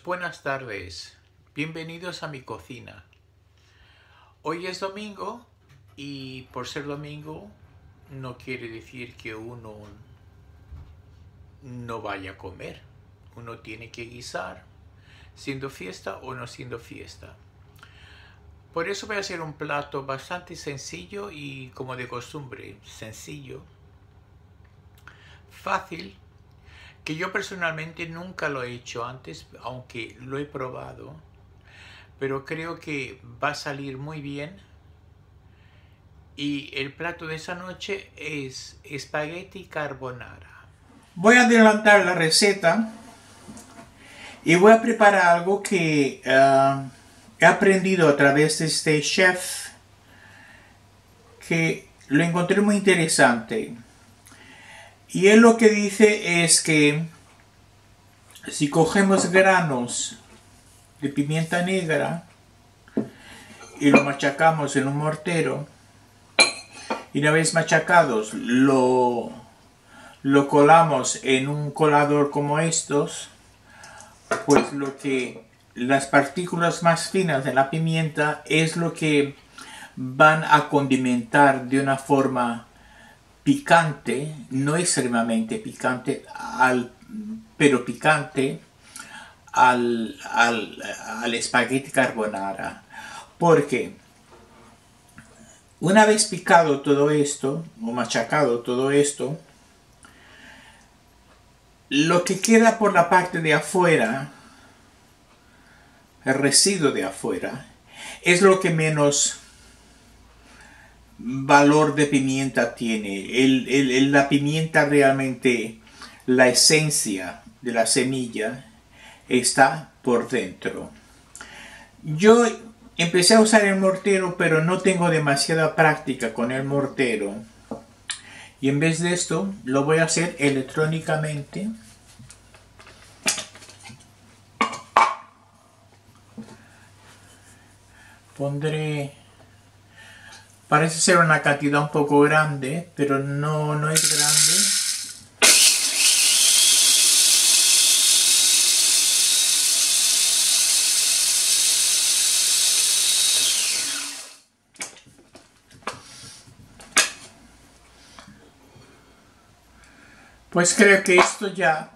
buenas tardes. Bienvenidos a mi cocina. Hoy es domingo y por ser domingo no quiere decir que uno no vaya a comer. Uno tiene que guisar, siendo fiesta o no siendo fiesta. Por eso voy a hacer un plato bastante sencillo y, como de costumbre, sencillo, fácil, que yo personalmente nunca lo he hecho antes, aunque lo he probado, pero creo que va a salir muy bien. Y el plato de esa noche es espagueti carbonara. Voy a adelantar la receta y voy a preparar algo que he aprendido a través de este chef, que lo encontré muy interesante. Y él lo que dice es que si cogemos granos de pimienta negra y lo machacamos en un mortero, y una vez machacados lo colamos en un colador como estos, pues las partículas más finas de la pimienta es lo que van a condimentar de una forma picante, no extremadamente picante, pero picante al espagueti carbonara. Porque una vez picado todo esto, o machacado todo esto, lo que queda por la parte de afuera, el residuo de afuera, es lo que menos valor de pimienta tiene. La pimienta realmente, la esencia de la semilla está por dentro. Yo empecé a usar el mortero, pero no tengo demasiada práctica con el mortero. Y en vez de esto, lo voy a hacer electrónicamente. Pondré... Parece ser una cantidad un poco grande, pero no es grande. Pues creo que esto ya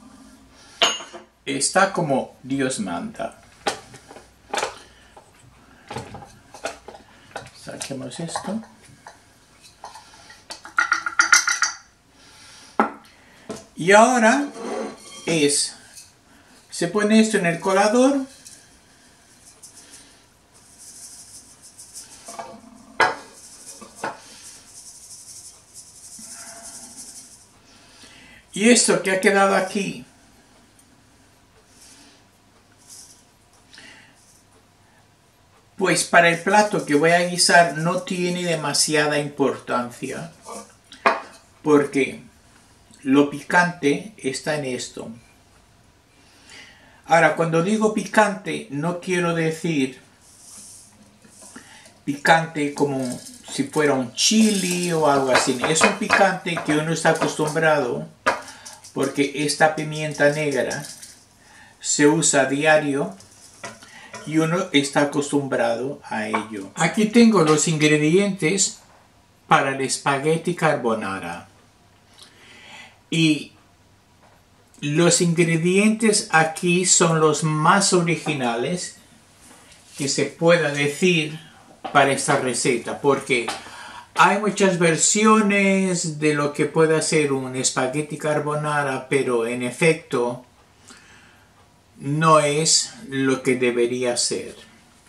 está como Dios manda. Saquemos esto. Y ahora se pone esto en el colador. Y esto que ha quedado aquí, pues para el plato que voy a guisar no tiene demasiada importancia, porque lo picante está en esto. Ahora, cuando digo picante, no quiero decir picante como si fuera un chili o algo así. Es un picante que uno está acostumbrado, porque esta pimienta negra se usa a diario y uno está acostumbrado a ello. Aquí tengo los ingredientes para el espagueti carbonara. Y los ingredientes aquí son los más originales que se pueda decir para esta receta, porque hay muchas versiones de lo que puede ser un espagueti carbonara, pero en efecto no es lo que debería ser.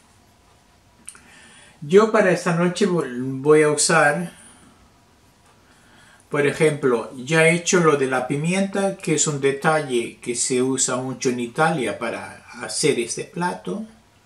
Yo para esta noche voy a usar, por ejemplo, ya he hecho lo de la pimienta, que es un detalle que se usa mucho en Italia para hacer este plato.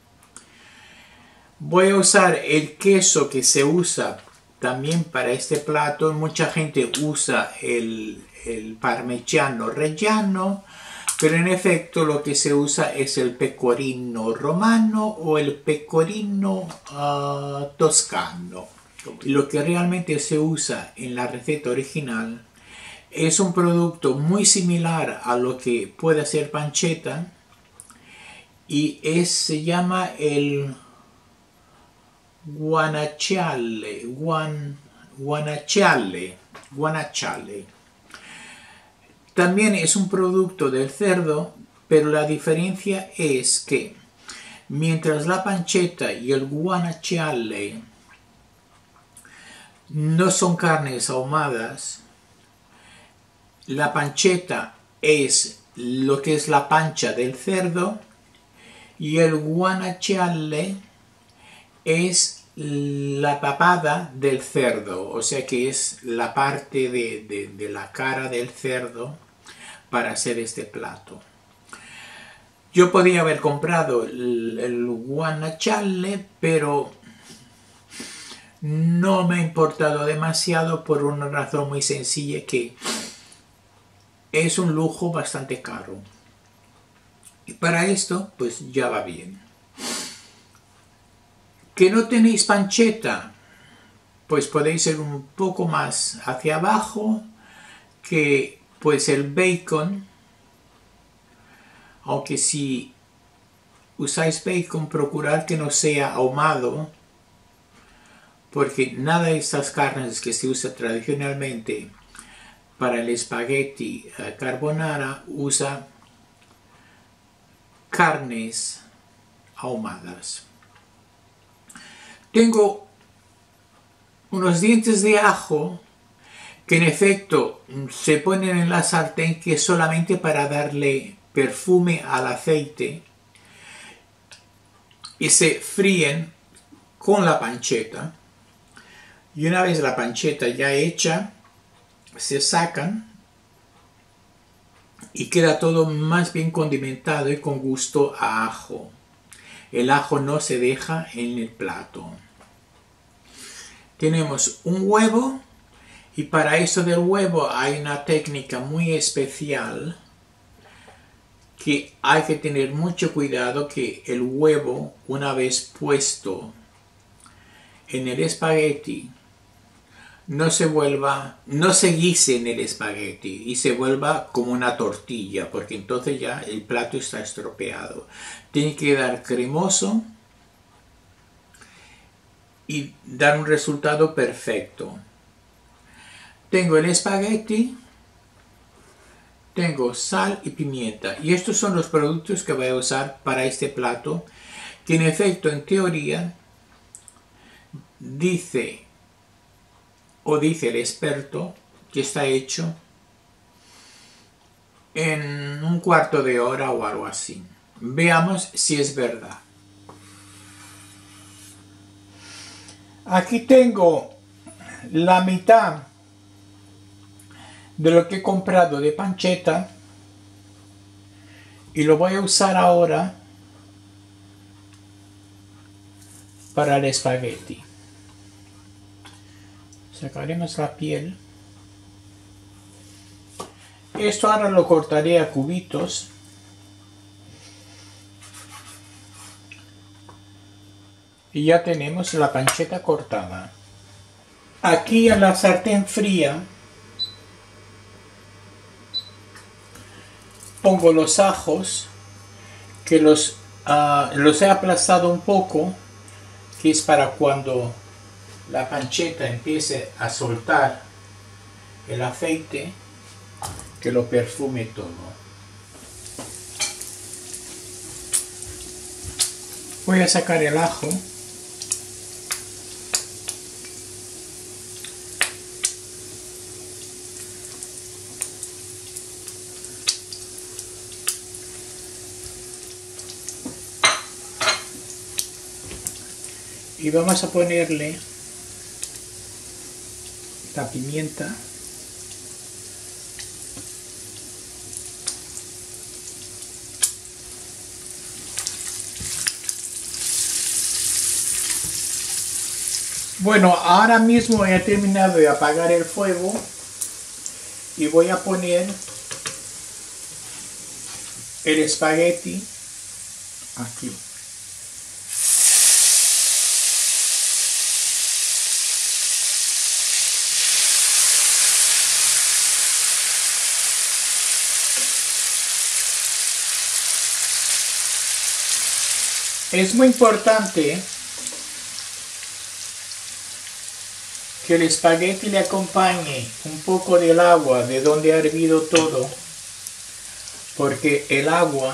Voy a usar el queso que se usa también para este plato. Mucha gente usa el parmigiano reggiano, pero en efecto lo que se usa es el pecorino romano o el pecorino toscano. Lo que realmente se usa en la receta original es un producto muy similar a lo que puede ser pancetta, se llama el guanciale. Guanciale. También es un producto del cerdo, pero la diferencia es que mientras la pancetta y el guanciale no son carnes ahumadas, la pancetta es lo que es la pancha del cerdo y el guanciale es la papada del cerdo, o sea que es la parte de la cara del cerdo para hacer este plato. Yo podría haber comprado el guanciale, pero no me ha importado demasiado por una razón muy sencilla, que es un lujo bastante caro. Y para esto, pues ya va bien. ¿Que no tenéis pancetta? Pues podéis ir un poco más hacia abajo, que pues el bacon, aunque si usáis bacon, procurad que no sea ahumado, porque nada de estas carnes que se usa tradicionalmente para el espagueti carbonara usa carnes ahumadas. Tengo unos dientes de ajo que en efecto se ponen en la sartén, que es solamente para darle perfume al aceite, y se fríen con la pancetta. Y una vez la pancetta ya hecha, se sacan y queda todo más bien condimentado y con gusto a ajo. El ajo no se deja en el plato. Tenemos un huevo, y para eso del huevo hay una técnica muy especial, que hay que tener mucho cuidado que el huevo, una vez puesto en el espagueti, no se guise en el espagueti y se vuelva como una tortilla, porque entonces ya el plato está estropeado. Tiene que quedar cremoso y dar un resultado perfecto. Tengo el espagueti, tengo sal y pimienta, y estos son los productos que voy a usar para este plato, que en efecto, en teoría, dice el experto que está hecho en un cuarto de hora o algo así. Veamos si es verdad. Aquí tengo la mitad de lo que he comprado de pancetta y lo voy a usar ahora para el espagueti. Sacaremos la piel. Esto ahora lo cortaré a cubitos. Y ya tenemos la pancetta cortada. Aquí en la sartén fría pongo los ajos, que los he aplastado un poco, que es para cuando la pancetta empiece a soltar el aceite, que lo perfume todo. Voy a sacar el ajo. Y vamos a ponerle la pimienta. Bueno, ahora mismo he terminado de apagar el fuego y voy a poner el espagueti aquí. Es muy importante que el espagueti le acompañe un poco del agua de donde ha hervido todo, porque el agua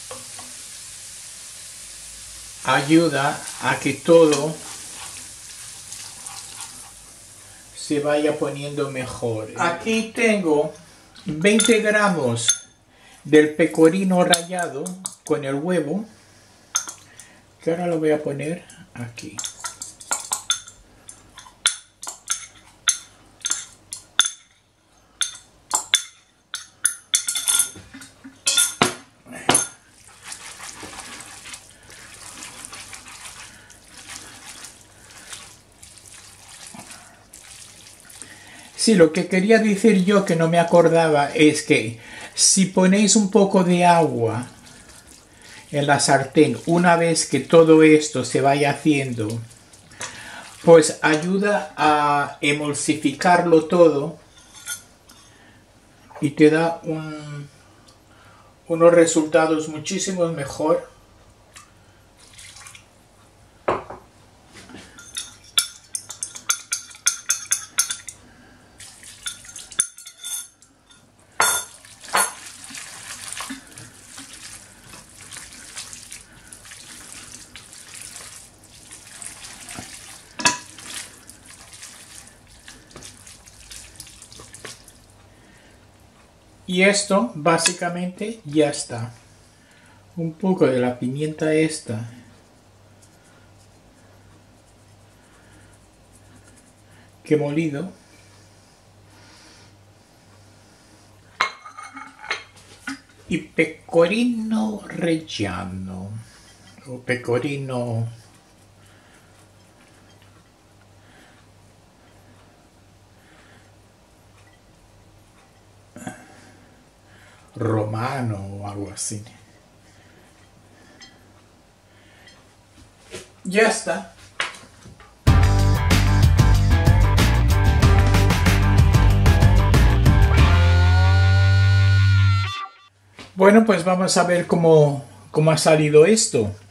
ayuda a que todo se vaya poniendo mejor. Aquí tengo 20 gramos del pecorino rallado con el huevo, que ahora lo voy a poner aquí. Sí, lo que quería decir yo que no me acordaba es que si ponéis un poco de agua en la sartén una vez que todo esto se vaya haciendo, pues ayuda a emulsificarlo todo y te da unos resultados muchísimo mejor. Y esto básicamente ya está. Un poco de la pimienta esta. Que he molido. Y pecorino reggiano. O pecorino romano o algo así. Ya está. Bueno, pues vamos a ver cómo ha salido esto.